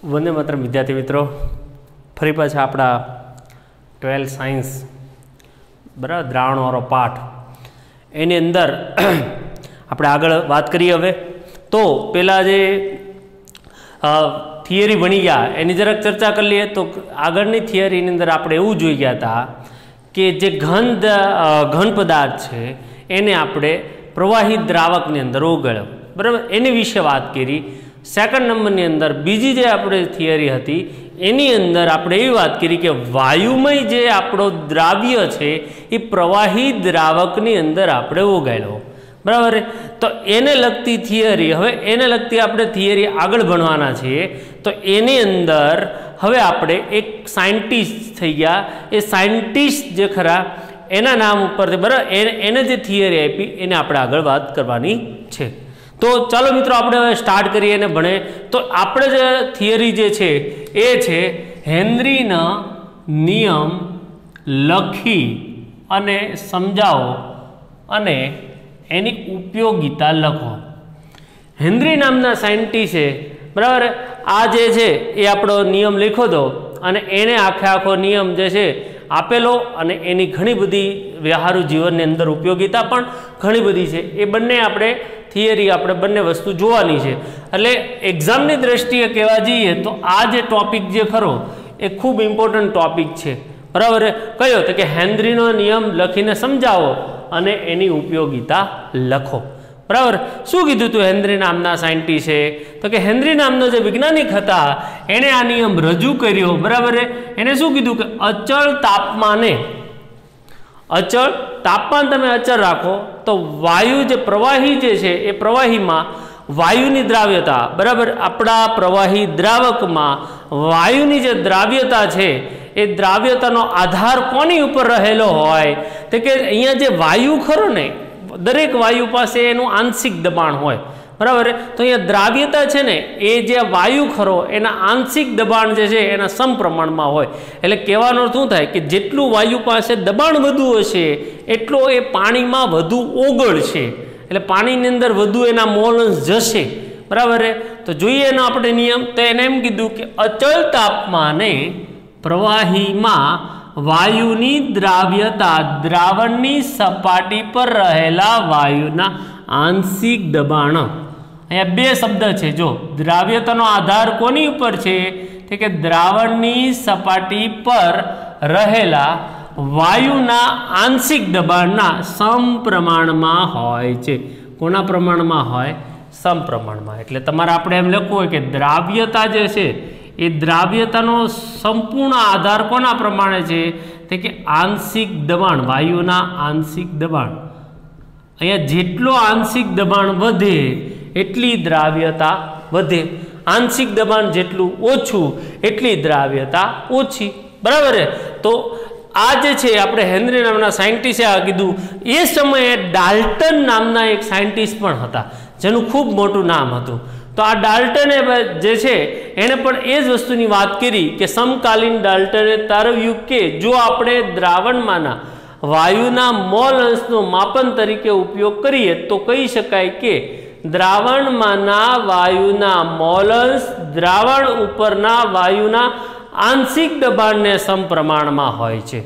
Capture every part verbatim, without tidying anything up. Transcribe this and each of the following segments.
वंदे मातरम विद्यार्थी मित्रों, फरी पाछा आपड़ा ट्वेल्थ साइंस बराबर द्रावणवाळो पाठ एनी अंदर આપણે આગળ વાત કરીએ। હવે તો પેલા જે થિયરી ભણી ગયા એની જરાક ચર્ચા કરી લઈએ। તો આગળની થિયરીની અંદર આપણે એવું જોઈ ગયા હતા કે જે ઘન ઘન પદાર્થ છે એને આપણે પ્રવાહી દ્રાવકની અંદર ઓગળ્યો, બરાબર, એની વિશે વાત કરી। સેકન્ડ નંબરની અંદર બીજી જે આપણે થિયરી હતી એની અંદર આપણે એવી વાત કરી કે વાયુમય જે આપણો દ્રાવ્ય છે એ પ્રવાહી દ્રાવકની અંદર આપણે ઓગાળ્યો, બરાબર। તો એને લગતી થિયરી, હવે એને લગતી આપણે થિયરી આગળ ભણવાના છીએ। તો એની અંદર હવે આપણે એક સાયન્ટિસ્ટ થઈ ગયા, એ સાયન્ટિસ્ટ જે ખરા એના નામ ઉપરથી, બરાબર, એને જે થિયરી આપી એને આપણે આગળ વાત કરવાની છે। તો ચાલો મિત્રો આપણે હવે સ્ટાર્ટ કરીએ અને ભણે। તો આપણે જે થિયરી જે છે એ છે હેનરીના નિયમ લખી અને સમજાવો અને એની ઉપયોગિતા લખો। હેનરી નામના સાયન્ટિસ્ટ છે, બરાબર, આ જે છે એ આપણો નિયમ લખ્યો હતો અને એને આખે આખો નિયમ જે છે આપેલો અને એની ઘણી બધી વ્યવહારુ જીવનની અંદર ઉપયોગિતા પણ ઘણી બધી છે। એ બંને આપણે થિયરી આપણે બંને વસ્તુ જોવાની છે। એટલે એક્ઝામની દ્રષ્ટિએ કહેવા જઈએ તો આ જે ટોપિક જે ખરો એ ખૂબ ઇમ્પોર્ટન્ટ ટોપિક છે, બરાબર। કયો તો કે હેનરીનો નિયમ લખીને સમજાવો અને એની ઉપયોગિતા લખો, બરાબર। શું કીધું તું હેનરી નામના સાયન્ટિસ્ટે? તો કે હેનરી નામનો જે વૈજ્ઞાનિક હતા એણે આ નિયમ રજૂ કર્યો, બરાબર। એને શું કીધું કે અચળ તાપમાને, અચળ તાપમાન તમે અચળ રાખો તો વાયુ જે પ્રવાહી જે છે એ પ્રવાહીમાં વાયુની દ્રાવ્યતા, બરાબર, આપણા પ્રવાહી દ્રાવકમાં વાયુની જે દ્રાવ્યતા છે એ દ્રાવ્યતાનો આધાર કોની ઉપર રહેલો હોય? તો કે અહીંયા જે વાયુ ખરો ને, દરેક વાયુ પાસે એનું આંશિક દબાણ હોય, બરાબર। તો અહીંયા દ્રાવ્યતા છે ને એ જે વાયુ ખરો એના આંશિક દબાણ જે છે એના સમપ્રમાણમાં હોય। એટલે કહેવાનો શું થાય કે જેટલું વાયુ પાસે દબાણ વધુ હશે એટલો એ પાણીમાં વધુ ઓગળશે, એટલે પાણીની અંદર વધુ એના મોલન્સ જશે, બરાબર। તો જોઈએ એનો આપણે નિયમ। તો એને એમ કીધું કે અચળ તાપમાને પ્રવાહીમાં વાયુની દ્રાવ્યતા દ્રાવણની સપાટી પર રહેલા વાયુના આંશિક દબાણ, અહીંયા બે શબ્દ છે, જો દ્રાવ્યતાનો આધાર કોની ઉપર છે તો કે દ્રાવણની સપાટી પર રહેલા વાયુના આંશિક દબાણના સમપ્રમાણમાં હોય છે। કોના પ્રમાણમાં હોય? સમપ્રમાણમાં। એટલે તમારે આપણે એમ લખવું હોય કે દ્રાવ્યતા જે છે એ દ્રાવ્યતાનો સંપૂર્ણ આધાર કોના પ્રમાણે છે તો કે આંશિક દબાણ, વાયુના આંશિક દબાણ। અહીંયા જેટલો આંશિક દબાણ વધે એટલી દ્રાવ્યતા વધે, આંશિક દબાણ જેટલું ઓછું એટલી દ્રાવ્યતા ઓછી, બરાબર। તો આ જે છે આપણે હેનરી નામના સાયન્ટિસ્ટે આ કીધું। એ સમયે ડાલ્ટન નામના એક સાયન્ટિસ્ટ પણ હતા જેનું ખૂબ મોટું નામ હતું। તો આ ડાલ્ટને જે છે એણે પણ એ જ વસ્તુની વાત કરી કે સમકાલીન ડાલ્ટને તારવ્યું કે જો આપણે દ્રાવણમાંના વાયુના મોલ અંશનો માપન તરીકે ઉપયોગ કરીએ તો કહી શકાય કે દ્રાવણમાંના વાયુના મોલ અંશ દ્રાવણ ઉપરના વાયુના આંશિક દબાણને સમપ્રમાણમાં હોય છે।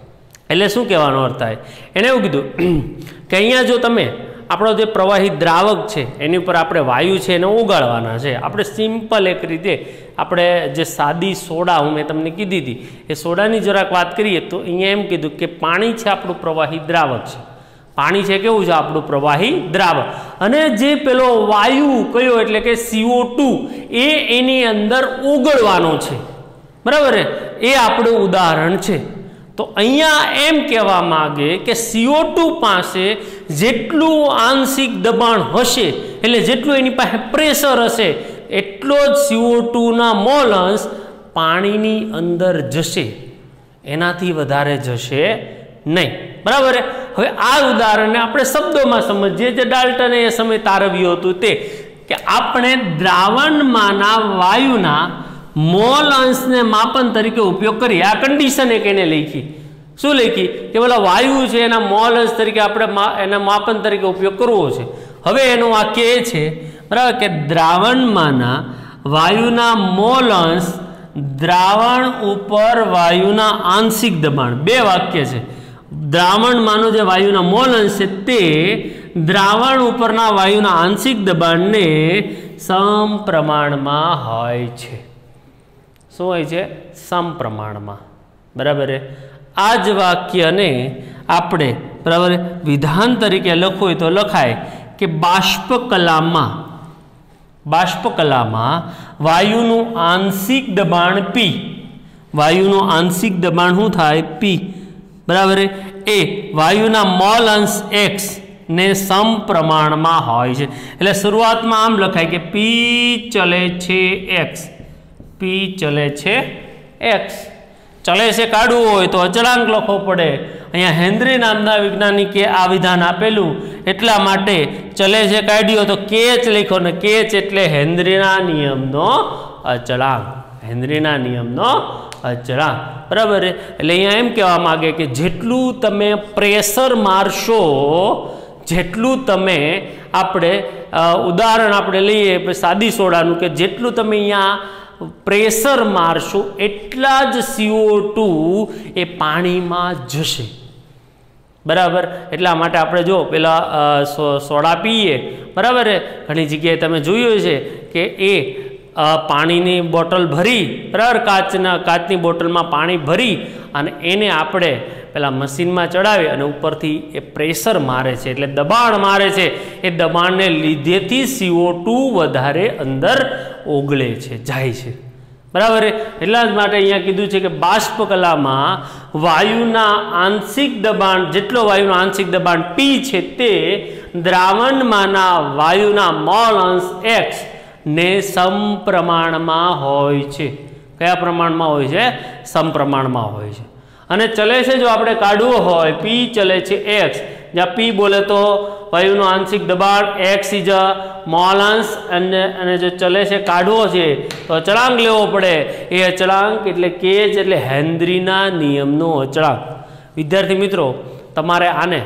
એટલે શું કહેવાનો અર્થ થાય? એણે એવું કીધું કે અહીંયા જો તમે આપણો જે પ્રવાહી દ્રાવક છે એની ઉપર આપણે વાયુ છે એને ઓગાળવાના છે। આપણે સિમ્પલ એક રીતે આપણે જે સાદી સોડા હું મેં તમને કીધી હતી એ સોડાની જરાક વાત કરીએ તો અહીંયા એમ કીધું કે પાણી છે આપણું પ્રવાહી દ્રાવક છે, પાણી છે કેવું છે આપણું પ્રવાહી દ્રાવક, અને જે પેલો વાયુ કયો એટલે કે સીઓ ટુ એ એની અંદર ઓગળવાનો છે, બરાબર, એ આપણું ઉદાહરણ છે। તો અહીંયા એમ કહેવા માગે કે સીઓ ટુ પાસે જેટલું આંશિક દબાણ હશે એટલે જેટલું એની પાસે પ્રેશર હશે એટલો જ સીઓ ટુના મોલ અંશ પાણીની અંદર જશે, એનાથી વધારે જશે નહીં, બરાબર। હવે આ ઉદાહરણને આપણે શબ્દોમાં સમજીએ જે ડાલ્ટને એ સમય તારવ્યું હતું તે કે આપણે દ્રાવણમાંના વાયુના મોલ અંશને માપન તરીકે ઉપયોગ કરીએ। આ કન્ડિશન એક એને લખી, શું લખી કે પેલા વાયુ છે એના મોલ અંશ તરીકે આપણે એના માપન તરીકે ઉપયોગ કરવો છે। હવે એનું વાક્ય એ છે, બરાબર, કે દ્રાવણમાંના વાયુના મોલ અંશ દ્રાવણ ઉપર વાયુના આંશિક દબાણ, બે વાક્ય છે. દ્રાવણમાંનો જે વાયુના મોલ અંશ છે તે દ્રાવણ ઉપરના વાયુના આંશિક દબાણને સમપ્રમાણમાં હોય છે. શું હોય છે? સમપ્રમાણમાં. બરાબર. આ જ વાક્યને આપણે બરાબર વિધાન તરીકે લખવું હોય તો લખાય કે બાષ્પકલામાં બાષ્પકલામાં વાયુનું આંશિક દબાણ પી, વાયુનું આંશિક દબાણ શું થાય? પી. બરાબર. એ વાયુના મોલ અંશ એક્સ ને સમપ્રમાણમાં હોય છે. એટલે શરૂઆતમાં આમ લખાય કે પી ચલે છે એક્સ, પી ચલે છે એક્સ. ચલે છે કાઢવું હોય તો અચળાંક લખવો પડે. અહીંયા હેનરી નામના વૈજ્ઞાનિકે આ વિધાન આપેલું એટલા માટે ચલે છે કાઢ્યો તો કેચ લખ્યો, ને કેચ એટલે હેનરીના નિયમનો અચળાંક, હેનરીના નિયમનો અચળાંક. બરાબર. એટલે અહીંયા એમ કહેવા માંગે કે જેટલું તમે પ્રેશર મારશો, જેટલું તમે આપણે ઉદાહરણ આપણે લઈએ સાદી સોડાનું, કે જેટલું તમે અહીંયા પ્રેશર મારશો એટલા જ સીઓ ટુ એ પાણીમાં જશે. બરાબર. એટલા માટે આપણે જો પેલા સોડા પીએ, બરાબર, ઘણી જગ્યાએ તમે જોયું છે કે એ પાણીની બોટલ ભરી, બરાબર, કાચના કાચની બોટલમાં પાણી ભરી અને એને આપણે પેલા મશીનમાં ચડાવી અને ઉપરથી એ પ્રેશર મારે છે, એટલે દબાણ મારે છે. એ દબાણને લીધેથી સીઓ ટુ વધારે અંદર ઓગળે છે, જાય છે. બરાબર. એટલા જ માટે અહીંયા કીધું છે કે બાષ્પકલામાં વાયુના આંશિક દબાણ, જેટલો વાયુના આંશિક દબાણ પી છે તે દ્રાવણમાંના વાયુના મોલ અંશ એક્સ ને સમપ્રમાણમાં હોય છે. કયા પ્રમાણમાં હોય છે? સમપ્રમાણમાં હોય છે. અને ચલે છે જો આપણે કાઢવું હોય, પી ચલે છે એક્સ, જ્યાં પી બોલે તો વાયુનું આંશિક દબાણ એક્સ ઇઝ અ મોલ અંશ, અને અને જો ચલે છે કાઢવો છે તો અચળાંક લેવો પડે. એ અચળાંક એટલે કે જ એટલે હેનરીના નિયમનો અચળાંક. વિદ્યાર્થી મિત્રો, તમારે આને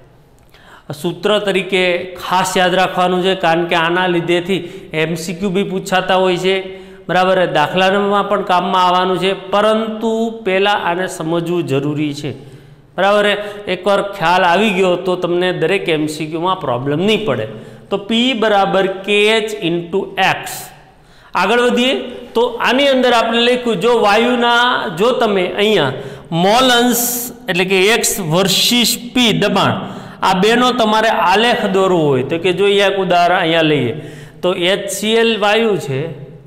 સૂત્ર તરીકે ખાસ યાદ રાખવાનું છે, કારણ કે આના લીધેથી એમસીક્યુ બી પૂછાતા હોય છે. બરાબર. દાખલામાં પણ કામમાં આવવાનું છે, પરંતુ પહેલાં આને સમજવું જરૂરી છે. બરાબર. એકવાર ખ્યાલ આવી ગયો તો તમને દરેક એમસીક્યુમાં પ્રોબ્લેમ નહીં પડે. તો પી બરાબર કે એચ ઇન્ટુ એક્સ. આગળ વધીએ તો આની અંદર આપણે લખ્યું, જો વાયુના જો તમે અહીંયા મોલ અંશ એટલે કે એક્સ વર્સિસ પી દબાણ, આ બેનો તમારે આલેખ દોરવો હોય તો કે જો એક ઉદાહરણ અહીંયા લઈએ તો એચસીએલ વાયુ છે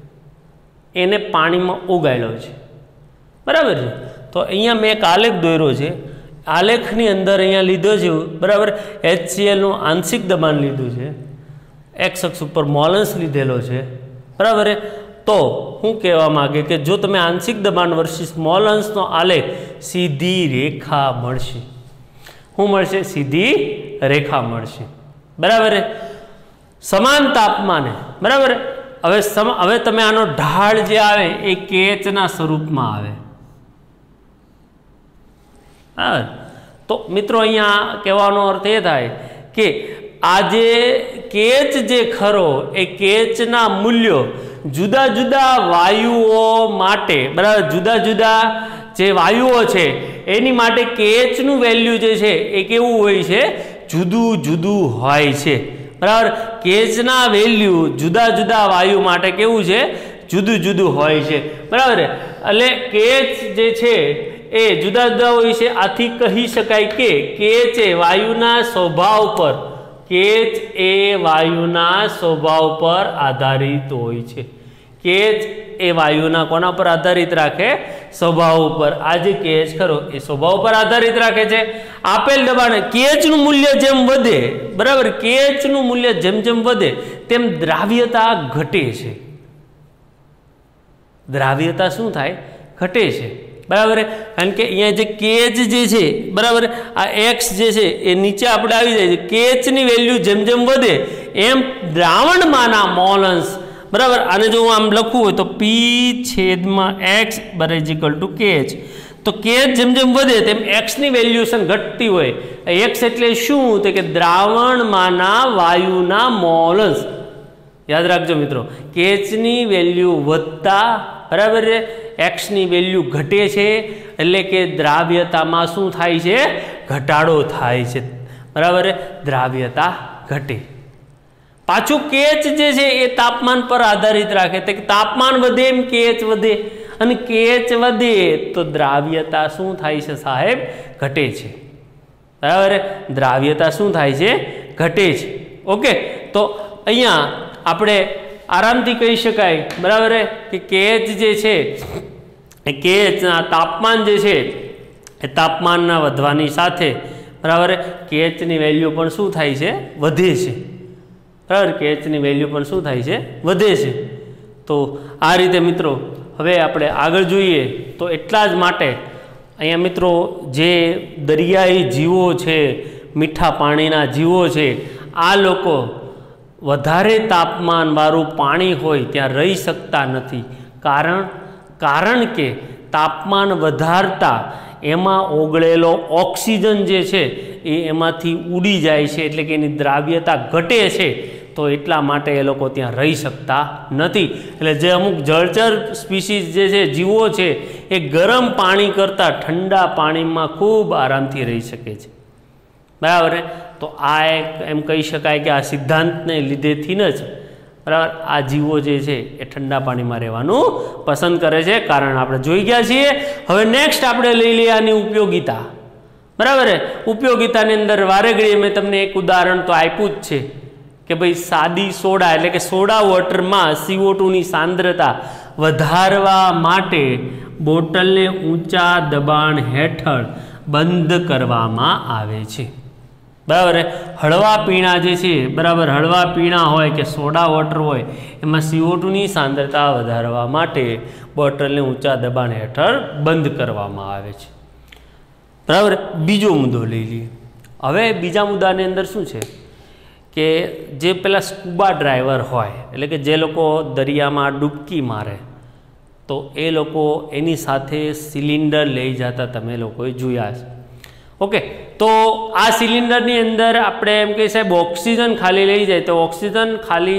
એને પાણીમાં ઓગાળ્યો છે. બરાબર છે. તો અહીંયા મેં એક આલેખ દોર્યો છે. આલેખની અંદર અહીંયા લીધો છે, બરાબર, એચસીએલનું આંશિક દબાણ લીધું છે, એક્સ અક્ષ ઉપર મોલ અંશ લીધેલો છે. બરાબર. તો હું કહેવા માંગે કે જો તમે આંશિક દબાણ વર્સિસ મોલ અંશનો આલેખ, સીધી રેખા મળશે. શું મળશે? સીધી રેખા મળશે. બરાબર. સમાન તાપમાને. બરાબર. હવે સમ હવે તમે આનો ઢાળ જે આવે એ કેચના સ્વરૂપમાં આવે. હા. તો મિત્રો અહીંયા કહેવાનો અર્થ એ થાય કે આ જે કેચ જે ખરો એ કેચના મૂલ્યો જુદા જુદા વાયુઓ માટે, બરાબર, જુદા જુદા જે વાયુઓ છે એની માટે કેચનું વેલ્યુ જે છે એ કેવું હોય છે? જુદું જુદું હોય છે. બરાબર. કેચના વેલ્યુ જુદા જુદા વાયુ માટે કેવું છે? જુદું જુદું હોય છે. બરાબર. એટલે કેચ જે છે એ જુદા જુદા હોય છે. આથી કહી શકાય કે કેચ એ વાયુના સ્વભાવ પર, કેચ એ વાયુના સ્વભાવ પર આધારિત હોય છે. કેચ એ વાયુના કોના પર આધારિત રાખે? સ્વભાવ ઉપર. આ જે કેચ ખરો એ સ્વભાવ પર આધારિત રાખે છે. આપેલ દબાણ કેચનું મૂલ્ય જેમ વધે, બરાબર, કેચનું મૂલ્ય જેમ જેમ વધે તેમ દ્રાવ્યતા ઘટે છે. દ્રાવ્યતા શું થાય? ઘટે છે. બરાબર. કારણ કે અહીંયા જે કેચ જે છે, બરાબર, આ એક્સ જે છે એ નીચે આપણે આવી જાય છે. કેચની વેલ્યુ જેમ જેમ વધે એમ દ્રાવણમાંના મોલ અંશ, બરાબર, આને જો હું આમ લખવું હોય તો પી છેદમાં એક્સ બરાબર ઇઝ ઇક્વલ ટુ કેચ. તો કેચ જેમ જેમ વધે તેમ એક્સની વેલ્યુએશન ઘટતી હોય. એક્સ એટલે શું? તો કે દ્રાવણમાંના વાયુના મોલ અંશ. याद रखो मित्रों, केचनी वेल्यू वधता बराबर है एक्सनी वेल्यू घटे छे एटले के द्राव्यतामां शुं थाय छे घटाडो थाय छे बराबर है द्राव्यता घटे। पाछुं केच जे छे ए तापमान पर आधारित राखे तो तापमान वधे एम केच वधे अने केच वधे तो द्राव्यता शुं थाय छे साहेब घटे छे बराबर है द्राव्यता शुं थाय छे घटे छे। ओके तो अहींया आपणे आरामथी कही शकाय बराबर है कि केच जे छे केच तापमान जे छे ए तापमानना वधवानी साथे बराबर है केचनी वेल्यू पण शुं थाय छे वधे छे बराबर केचनी वेल्यू पण शुं थाय छे वधे छे। तो आ रीते मित्रों हवे आपणे आगळ जोईए तो एटला ज माटे अहींया मित्रों जे दरियाई जीवो छे मीठा पाणीना जीवो छे आ लोको वधारे तापमानवाळुं पाणी होय त्यां रही शकता नथी। कारण कारण के तापमान वधारता एमां ओगळेलो ऑक्सिजन जे छे ए एमांथी उडी जाय छे एटले के एनी द्राव्यता घटे छे तो एटला माटे ए लोको त्यां रही शकता नथी। एटले जे अमुक जळचर स्पीशीज जे छे जीवो छे ए गरम पाणी करता ठंडा पाणीमां खूब आरामथी रही शके छे बराबर है। तो आ एक एम कही शकाय कि आ सिद्धांतने लीधेथी न ज बराबर आ जीवो जे छे ए ठंडा पाणीमां रहेवानुं पसंद करे छे कारण आपणे जोई गया छीए। हवे नेक्स्ट आपणे लई लईए आनी उपयोगिता बराबर है। उपयोगितानी अंदर वारे घड़ीए मैं तमने एक उदाहरण तो आप्युं ज छे कि भाई सादी सोडा एटले के सोडा वोटर में सी ओ टू नी सांद्रता वधारवा माटे बोटल ने ऊंचा दबाण हेठळ बंध करवामां आवे छे बराबर है। हळवा पीणा जे छे बराबर हळवा पीणा होय के सोडा वोटर होय एमां सी ओ टू नी सांद्रता वधारवा माटे बोटल ने ऊंचा दबाण हेठळ बंध करवामां आवे छे बराबर। बीजो मुद्दो लई लीए। हवे बीजा मुद्दानी अंदर शुं छे कि जे पेला स्कूबा ड्राइवर होय एटले के जे लोको दरियामां डूबकी मारे तो ए लोको एनी साथे सिलिंडर लई जता तमे लोकोए जोया छे। ओके तो आ सिलिंडरनी अंदर आपणे एम कही साहेब ऑक्सिजन खाली लई जाए तो ऑक्सिजन खाली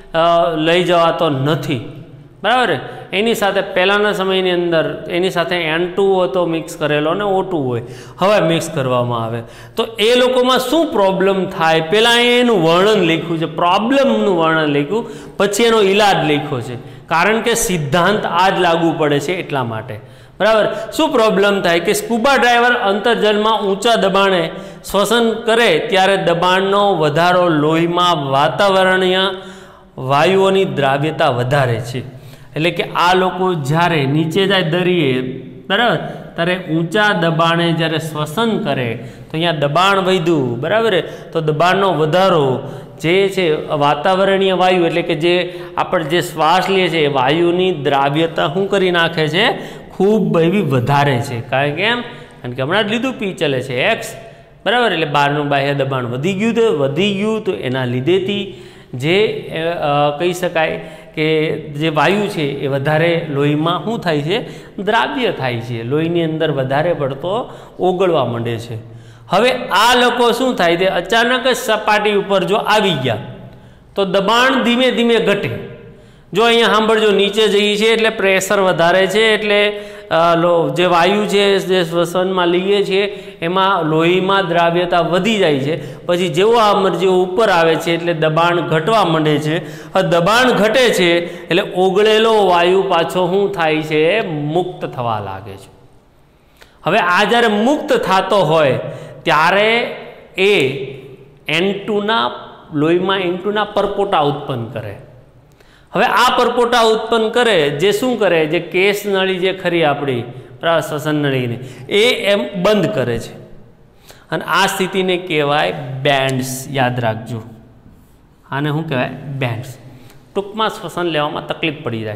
लई जवातो नथी बराबर। एनी साथे पहेलाना समयनी अंदर एनी साथे एन टू तो मिक्स करेलो ने ओ टू होय हवे मिक्स करवामां आवे तो ए लोकोमां शुं प्रॉब्लम थाय पहेला एनुं वर्णन लख्युं छे प्रॉब्लमनुं वर्णन लख्युं पछी एनो इलाज लख्यो छे कारण के सिद्धांत आज लागू पड़े छे एटला माटे बराबर। शुं प्रॉब्लम थाय कि स्कूबा ड्राइवर अंतर्जलमां ऊंचा दबाणे श्वसन करे त्यारे दबाणनो वधारो लोहीमां वातावरणीय वायुओनी द्राव्यता वधारे छे एटले कि आ लोको ज्यारे नीचे जाए दरिये बराबर त्यारे ऊंचा दबाणे ज्यारे श्वसन करे तो अहींया दबाण वध्युं बराबर है तो दबाणनो वधारो जे छे वातावरणीय वायु एटले कि जे आपण जे श्वास लीए छे वायुनी द्राव्यता शुं करी नाखे छे खूब एवी वधारे छे कारण के एम कारण के हमणां ज लीधुं पी चले छे एक्स बराबर एटले बहारनुं बाह्य दबाण वधी गयुं तो वधी गयुं तो एना लीधेथी जे कही शकाय कि जे वायु है ये वधारे लोहीमां शुं थाय छे द्राव्य थाय छे लोहीनी अंदर वधारे पड़तो ओगळवा मंडे छे। हवे आ लोको शुं थाय ते अचानक ज सपाटी उपर जो आवी गया तो दबाण धीमे धीमे घटे। जो अहींया सांभळजो नीचे जईए छे एटले प्रेशर वधारे छे एटले लो जे वायु है जे श्वसनमा लीए छे एमां लोहीमां द्राव्यता वधी जाय छे पछी जेवो आ जेवो उपर आवे छे एटले दबाण घटवा मंडे छे। હવે દબાણ ઘટે છે એટલે ઓગળેલો વાયુ પાછો શું થાય છે મુક્ત થવા લાગે છે। હવે આ જ્યારે મુક્ત થતો હોય ત્યારે એ એન ટુ ના લોહીમાં એન ટુ ના પરપોટા ઉત્પન્ન કરે। હવે આ પરપોટા ઉત્પન્ન કરે જે શું કરે જે કેસ નળી જે ખરી આપણી શ્વસન નળીને એ એમ બંધ કરે છે અને આ સ્થિતિને કહેવાય બેન્ડ્સ। યાદ રાખજો આને શું કહેવાય બેન્ડ્સ। ટૂંકમાં શ્વસન લેવામાં તકલીફ પડી જાય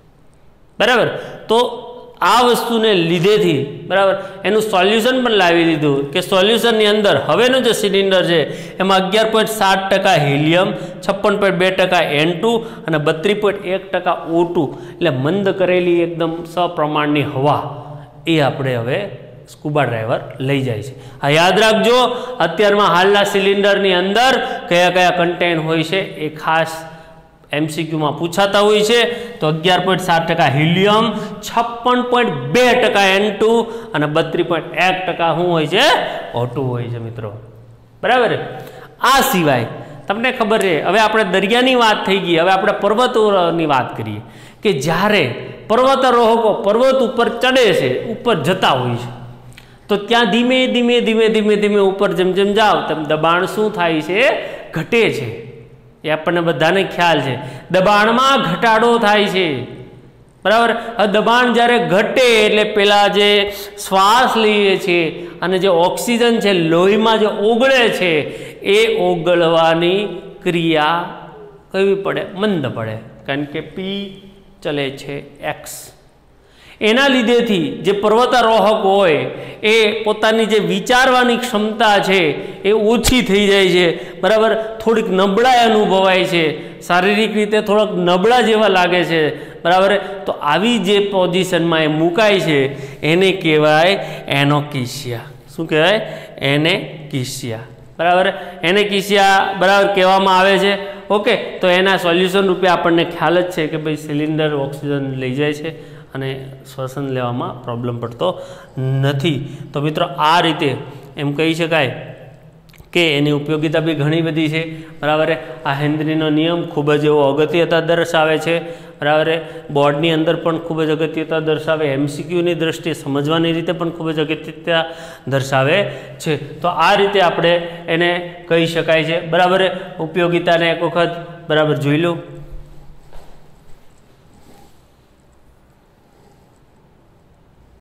બરાબર। તો આ વસ્તુને લીધેથી બરાબર એનું સોલ્યુશન પણ લાવી દીધું કે સોલ્યુશનની અંદર હવેનો જે સિલિન્ડર છે એમાં અગિયાર પોઈન્ટ સાત ટકા હિલિયમ છપ્પન પોઈન્ટ બે ટકા એન ટુ અને બત્રીસ પોઈન્ટ એક ટકા ઓ ટુ એટલે મંદ કરેલી એકદમ સપ્રમાણની હવા એ આપણે હવે स्कूबा ड्राइवर लई जाए छे। आ याद रखजो अत्यार में हालना सिलिंडर नी अंदर कया कया कंटेन होय छे ए खास एमसीक्यू में पूछाता हुई है। तो अगियार पॉइंट सात टका हीलियम, छप्पन पॉइंट बे टका एन टू और बत्रीस पॉइंट एक टका शू हो ओ टू हो मित्रों। बराबर। आ सिवाय तमने खबर है हवे आपणे दरियानी बात थई गई, हवे आपणे पर्वतोनी बात करीए कि ज्यारे पर्वतारोहको पर्वत ऊपर चढ़े छे, ऊपर जता होय छे, तो त्या धीमे धीमे धीमे धीमे धीमे ऊपर जेम जेम जाओ तेम दबाण शुं थाय छे? घटे छे। ए आपणे बधाने ख्याल छे। दबाणमां घटाडो थाय छे। बराबर। दबाण ज्यारे घटे एटले पेला जे श्वास लईए छे अने जे ऑक्सीजन छे लोहीमां जे ओगळे छे ए ओगळवानी क्रिया कई पड़े? मंद पड़े, कारण के पी चले छे एक्स। एना लीधेथी जे पर्वतारोहक होय ए पोतानी जे विचारवानी क्षमता छे ए ओછી थई जाय छे। बराबर। थोड़ीक नबळाई अनुभवाय छे, शारीरिक रीते थोड़ाक नबळा जेवा लागे छे। बराबर। तो आवी जे पोजिशन में मुकाय छे एने कहेवाय एनोकेशिया। शुं कहेवाय? एनेकेशिया। बराबर। एनेकेशिया बराबर कहेवामां आवे छे। ओके। तो एना सोल्यूशन रूपे आपने ख्याल ज छे कि भाई सिलिंडर ऑक्सीजन लई जाय छे अने श्वसन लेवामां प्रॉब्लम पड़तो नथी। तो मित्रों आ रीते एम कही शकाय कि एनी उपयोगिता भी घणी बधी छे। बराबर है। आ हेनरीनो नियम खूब ज एवो अगत्यता दर्शावे छे। बराबर है। बोर्डनी अंदर पण खूब ज अगत्यता दर्शावे, एमसीक्यूनी दृष्टिए समझवानी रीते पण खूब ज अगत्यता दर्शावे छे। तो आ रीते आपणे एने कही शकाय छे। बराबर है। उपयोगिताने एक वखत बराबर जोई लो।